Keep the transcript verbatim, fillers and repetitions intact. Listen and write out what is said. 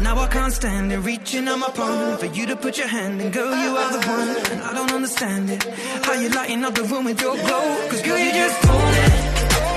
now I can't stand it. Reaching on my palm for you to put your hand in. Girl, you are the one, and I don't understand it. How you lighting up the room with your glow. Cause girl, you just own it.